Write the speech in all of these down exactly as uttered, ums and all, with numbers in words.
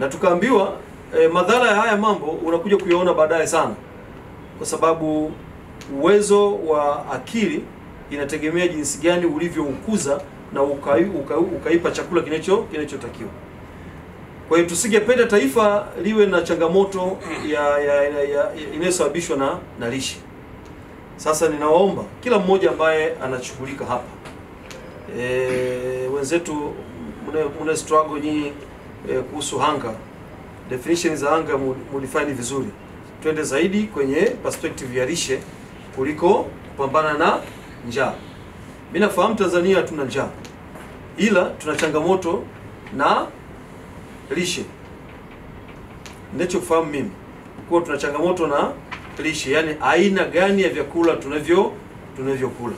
Na tukaambiwa e, madhara ya haya mambo unakuja kuyaona baadaye sana, kwa sababu uwezo wa akili inategemea jinsi gani ulivyoukuza na ukai, uka, ukaipa chakula kinacho kinachotakiwa. Kwa hiyo tusingependa taifa liwe na changamoto ya, ya, ya, ya inayosababishwa na na lishe. Sasa ninawaomba kila mmoja ambaye anashughulika hapa, e, wenzetu mna struggle nyinyi e, kuhusu hunger, definition za hunger modify vizuri, twende zaidi kwenye perspective ya lishe kuliko kupambana na njaa. Mimi nafahamu Tanzania hatuna njaa, ila tuna changamoto na lishe. Ninachofahamu mimi kwa tuna changamoto na lishe, yani aina gani ya vyakula tunavyo tunavyokula.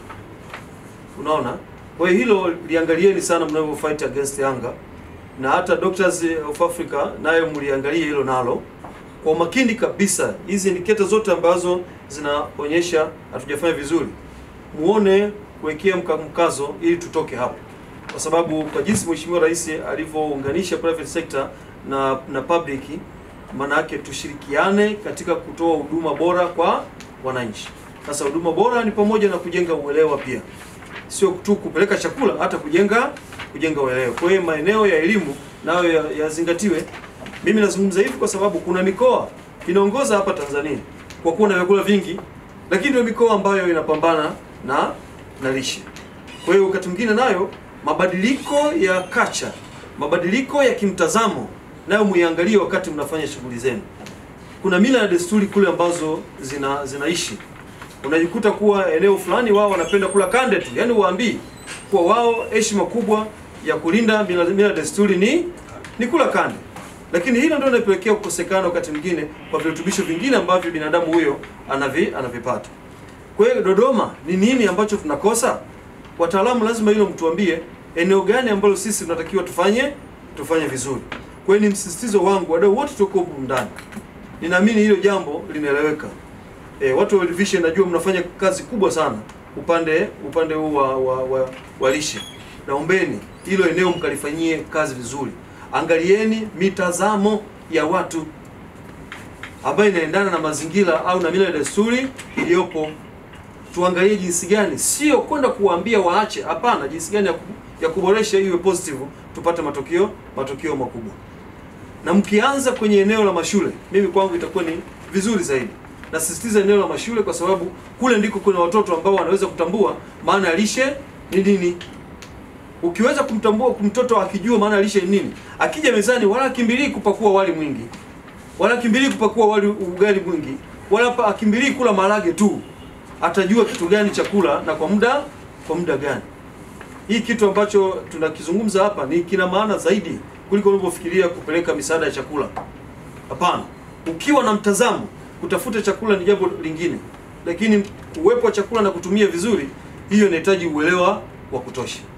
Unaona? Kwa hiyo hilo liangalieni sana mnavyo fight against hunger, na hata Doctors of Africa nayo mliangalie hilo nalo kwa makini kabisa. Hizi indicators zote ambazo zinaonyesha hatujafanya vizuri, muone kuwekea mkazo ili tutoke hapo, kwa sababu kwa jinsi Mheshimiwa Rais alivyounganisha private sector na na public, maana yake tushirikiane katika kutoa huduma bora kwa wananchi. Sasa huduma bora ni pamoja na kujenga uelewa pia, sio tu kupeleka chakula, hata kujenga kujenga uelewa. Kwa hiyo maeneo ya elimu nayo yazingatiwe. Ya mimi nazungumza hivi kwa sababu kuna mikoa inaongoza hapa Tanzania kwa kuwa na vyakula vingi, lakini ndio mikoa ambayo inapambana na na lishe. Kwa hiyo wakati mwingine nayo mabadiliko ya kacha, mabadiliko ya kimtazamo nayo muiangalie wakati mnafanya shughuli zenu. Kuna mila na desturi kule ambazo zina zinaishi. Unajikuta kuwa eneo fulani wao wanapenda kula kande tu. Yaani waambii kwa wao heshima kubwa ya kulinda mila na desturi ni ni kula kande. Lakini hilo ndio linapelekea kukosekana wakati mwingine kwa virutubisho vingine ambavyo binadamu huyo anavi anavipata. Kwa hiyo Dodoma ni nini ambacho tunakosa? Wataalamu lazima hilo mtuambie, eneo gani ambalo sisi tunatakiwa tufanye tufanye vizuri. Kwa hiyo ni msisitizo wangu, wadau wote tuko huko ndani. Ninaamini hilo jambo linaeleweka. E, watu wa Lishe najua mnafanya kazi kubwa sana upande upande huu wa, wa, wa, wa lishe. Naombeni hilo eneo mkalifanyie kazi vizuri. Angalieni mitazamo ya watu ambayo inaendana na mazingira au na mila na desturi iliyopo. Tuangalie jinsi gani, sio kwenda kuambia waache, hapana, jinsi gani ya, ya kuboresha iwe positive, tupate matokeo matokeo makubwa. Na mkianza kwenye eneo la mashule, mimi kwangu itakuwa ni vizuri zaidi. Nasisitiza eneo la mashule kwa sababu kule ndiko kuna watoto ambao wanaweza kutambua maana ya lishe ni nini. Ukiweza kumtambua mtoto akijua maana ya lishe ni nini, akija mezani wala kimbilii kupakua wali mwingi, wala kimbilii kupakua wali ugali mwingi, wala akimbilii kula marage tu. Atajua kitu gani chakula na kwa muda kwa muda gani. Hii kitu ambacho tunakizungumza hapa ni kina maana zaidi kuliko unavyofikiria kupeleka misaada ya chakula. Hapana. Ukiwa na mtazamo, kutafuta chakula ni jambo lingine, lakini uwepo wa chakula na kutumia vizuri, hiyo inahitaji uelewa wa kutosha.